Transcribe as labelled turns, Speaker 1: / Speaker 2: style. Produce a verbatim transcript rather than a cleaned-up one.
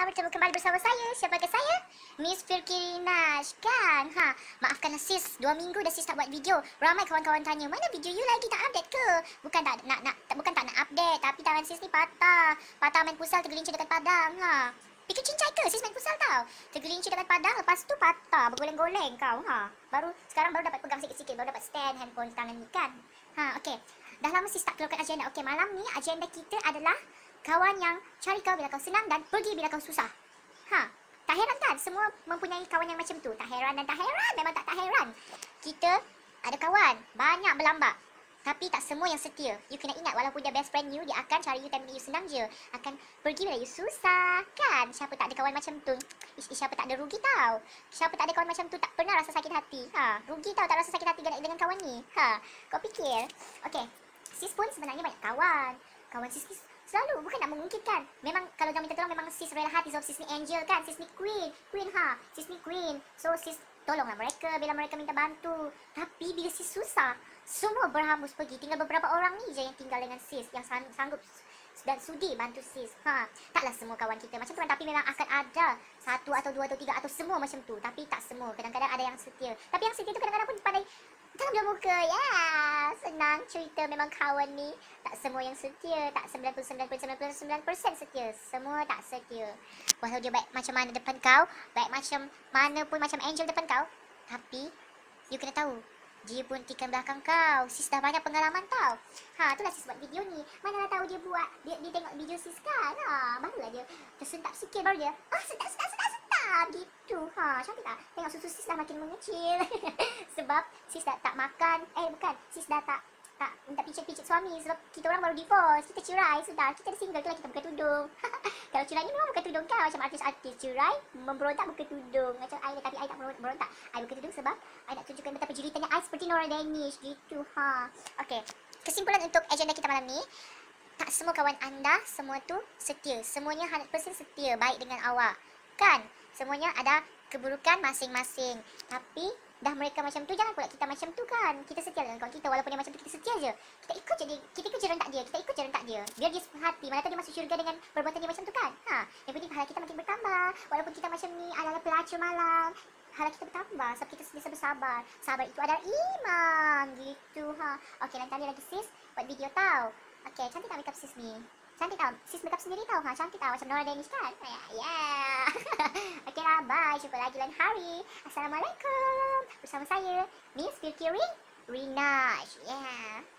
Speaker 1: bertemu kembali bersama saya. Siapakah saya? Miss Firkirinash kan? Ha, maafkan sis, dua minggu dah sis tak buat video. Ramai kawan-kawan tanya, mana video you lagi, tak update ke? Bukan tak nak nak bukan tak nak update, tapi tangan sis ni patah. Patah main pusal tergelincir dekat padang. Ha. Pikir cincai ke sis main pusal tau? Tergelincir dekat padang, lepas tu patah, bergoleng-goleng kau. Ha. Baru sekarang baru dapat pegang sikit-sikit, baru dapat stand handphone tangan ni kan. Ha, okey. Dah lama sis tak keluarkan agenda. Okey, malam ni agenda kita adalah kawan yang cari kau bila kau senang dan pergi bila kau susah. Ha, tak heran kan semua mempunyai kawan yang macam tu. Tak heran dan tak heran, memang tak tak heran. Kita ada kawan banyak berlambak, tapi tak semua yang setia. You kena ingat, walaupun dia best friend you, dia akan cari you time bila you senang je. Akan pergi bila you susah, kan? Siapa tak ada kawan macam tu? Ish, siapa tak ada rugi tau? Siapa tak ada kawan macam tu tak pernah rasa sakit hati. Ha, rugi tau tak rasa sakit hati dengan, dengan kawan ni. Ha, kau fikir? Okey, sis pun sebenarnya banyak kawan. Kawan sis ni selalu bukan nak memungkinkan. Memang kalau jangan minta tolong, memang sis rela hati. So sis ni angel kan, sis ni queen. Queen ha, sis ni queen. So sis tolonglah mereka bila mereka minta bantu. Tapi bila sis susah, semua berhambus pergi. Tinggal beberapa orang ni je yang tinggal dengan sis, yang sang sanggup dan sudi bantu sis. Ha, taklah semua kawan kita macam tu kan, tapi memang akan ada satu atau dua atau tiga atau semua macam tu. Tapi tak semua. Kadang-kadang ada yang setia. Tapi yang setia tu kadang-kadang pun pandai dalam belah muka. Ya, senang cerita memang kawan ni. Tak semua yang setia. Tak sembilan puluh sembilan persen sembilan puluh sembilan persen setia. Semua tak setia. Walau dia baik macam mana depan kau, baik macam mana pun macam angel depan kau, tapi you kena tahu, dia pun tikam belakang kau. Sis dah banyak pengalaman tau. Ha, itulah sis buat video ni. Manalah tahu dia buat, dia, dia tengok video sis kan. Ha, barulah dia tersentak sikit, baru dia, ah, sentak, sentak, sentak, sentak. Gitu. Ha, cantik tak? Tengok susu sis dah makin mengecil. Sebab sis dah tak makan. Eh, bukan. Sis dah tak tak minta picit-picit suami. Sebab kita orang baru divorce. Kita cerai sudah. Kita dah single, itulah kita buka tudung. Kalau cerai ni memang buka tudung kan. Macam artis-artis cerai, memberontak buka tudung. Macam I, tapi I tak berontak. I buka tudung sebab I nak tunjukkan betapa jeritanya I seperti Nora Danish. Gitu. Ha. Okay. Kesimpulan untuk agenda kita malam ni, tak semua kawan anda semua tu setia. Semuanya seratus peratus setia baik dengan awak. Kan? Semuanya ada keburukan masing-masing. Tapi dah mereka macam tu, jangan pula kita macam tu kan. Kita setia dengan kawan kita, walaupun dia macam tu, kita setia je. Kita ikut je dia, kita ikut je rentak dia, kita ikut je rentak dia. Biar dia hati, mana tahu dia masuk syurga dengan perbuatan dia macam tu kan. Ha, yang penting pahala kita makin bertambah. Walaupun kita macam ni adalah pelacur malam, pahala kita bertambah sebab kita sentiasa bersabar. Sabar itu adalah iman. Gitu ha. Okey, nanti ada lagi sis buat video tau. Okey, cantik tak makeup sis ni? Cantik tau. Sis makeup sendiri tau. Ha, cantik tau. Macam Nora Danish kan? Ya. Yeah. Okey lah, bye. Jumpa lagi lain hari. Assalamualaikum. Bersama saya, Miss Firkirinash. Yeah.